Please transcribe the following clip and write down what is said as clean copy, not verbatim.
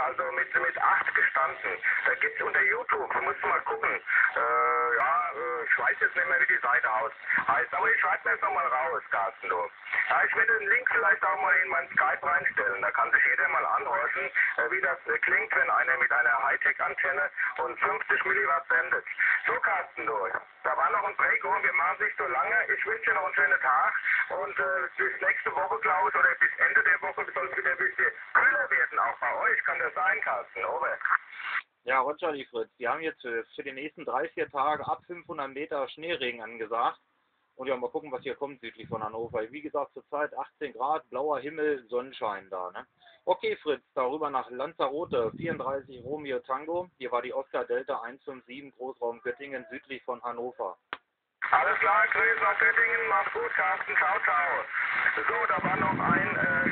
also mit 8 gestanden. Da gibt's unter YouTube, du musst mal gucken. Ich weiß jetzt nicht mehr, wie die Seite heißt, aber ich schreibe mir jetzt nochmal raus, Carsten, du. Ja, ich werde den Link vielleicht auch mal in mein Skype reinstellen, da kann sich jeder mal anhorchen, wie das klingt, wenn einer mit einer Hightech-Antenne und 50 Milliwatt sendet. So, Carsten, du, da war noch ein Break und wir machen nicht so lange. Ich wünsche dir noch einen schönen Tag und bis nächste Woche, glaube ich, oder bis Ende der Woche soll es wieder ein bisschen kühler werden, auch bei euch. Kann das sein, Carsten? Over. Ja, Roger, die Fritz, die haben jetzt für die nächsten 3-4 Tage ab 500 Meter Schneeregen angesagt. Und ja, mal gucken, was hier kommt südlich von Hannover. Wie gesagt, zurzeit 18 Grad, blauer Himmel, Sonnenschein da, ne? Okay, Fritz, darüber nach Lanzarote, 34 Romeo Tango. Hier war die Oscar Delta 157, Großraum Göttingen, südlich von Hannover. Alles klar, Grüß nach Göttingen, mach's gut, Carsten, ciao, ciao. So, da war noch ein